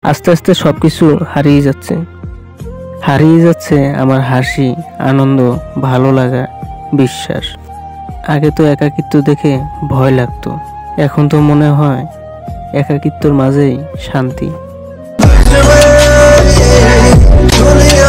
আস্তে আস্তে সবকিছু হারিয়ে যাচ্ছে। হারিয়ে যাচ্ছে আমার হাসি, আনন্দ, ভালো লাগা, বিশ্বাস। আগে তো একাকিত্ব দেখে ভয় লাগতো, এখন তো মনে হয় একাকিত্বর মাঝেই শান্তি।